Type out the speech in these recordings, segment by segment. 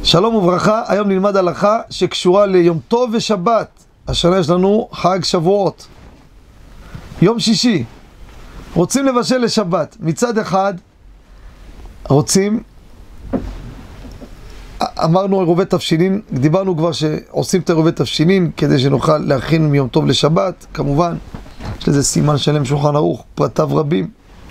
שלום וברכה, היום נלמד הלכה שקשורה ליום טוב ושבת. השנה יש לנו חג שבועות. יום שישי. רוצים לבשל לשבת. מצד אחד, רוצים, אמרנו עירובי תבשילין, דיברנו כבר שעושים את עירובי תבשילין כדי שנוכל להכין מיום טוב לשבת. כמובן, יש לזה סימן שלם שולחן ערוך, פרטיו רבים.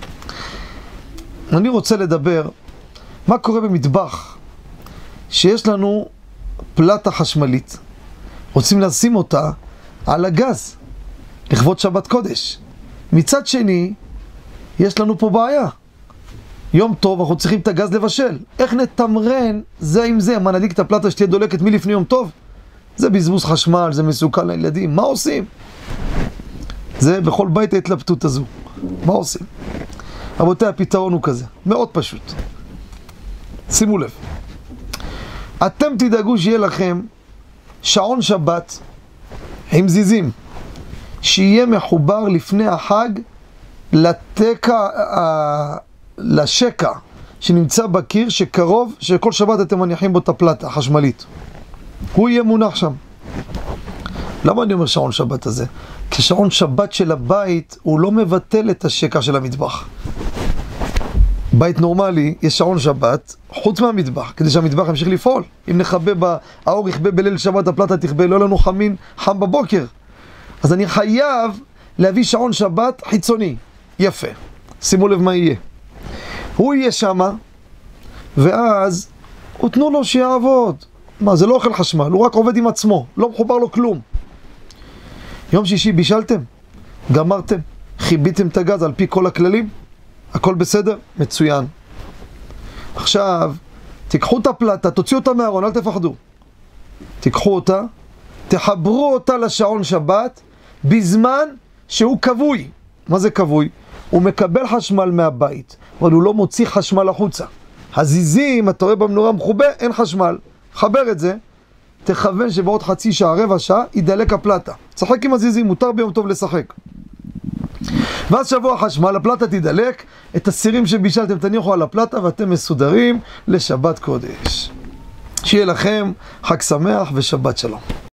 אני רוצה לדבר מה קורה במטבח. שיש לנו פלטה חשמלית, רוצים לשים אותה על הגז, לכבוד שבת קודש. מצד שני, יש לנו פה בעיה. יום טוב, אנחנו צריכים את הגז לבשל. איך נתמרן זה עם זה? מה, נדליק את הפלטה שתהיה דולקת מלפני יום טוב? זה בזבוז חשמל, זה מסוכן לילדים. מה עושים? זה בכל בית ההתלבטות הזו. מה עושים? רבותיי, הפתרון הוא כזה, מאוד פשוט. שימו לב. אתם תדאגו שיהיה לכם שעון שבת עם זיזים, שיהיה מחובר לפני החג לשקע שנמצא בקיר שקרוב, שכל שבת אתם מניחים בו את הפלטה החשמלית. הוא יהיה מונח שם. למה אני אומר שעון שבת הזה? כי שעון שבת של הבית הוא לא מבטל את השקע של המטבח. בית נורמלי, יש שעון שבת, חוץ מהמטבח, כדי שהמטבח ימשיך לפעול. אם נחבה, האור יכבה בליל שבת, הפלטה תכבה, לא לנו חם בבוקר. אז אני חייב להביא שעון שבת חיצוני. יפה. שימו לב מה יהיה. הוא יהיה שמה, ואז תנו לו שיעבוד. מה, זה לא אוכל חשמל, הוא רק עובד עם עצמו, לא מחובר לו כלום. יום שישי בישלתם, גמרתם, חיביתם את הגז על פי כל הכללים, הכל בסדר? מצוין. עכשיו, תיקחו את הפלטה, תוציאו אותה מהארון, אל תפחדו. תיקחו אותה, תחברו אותה לשעון שבת, בזמן שהוא כבוי. מה זה כבוי? הוא מקבל חשמל מהבית, אבל הוא לא מוציא חשמל החוצה. הזיזים, אתה רואה במנורה מחובה, אין חשמל. חבר את זה, תכוון שבעוד חצי שעה, רבע שעה, ידלק הפלטה. צחק עם הזיזים, מותר ביום טוב לשחק. ואז שבוע חשמל, הפלטה תדלק, את הסירים שבישלתם תניחו על הפלטה ואתם מסודרים לשבת קודש. שיהיה לכם חג שמח ושבת שלום.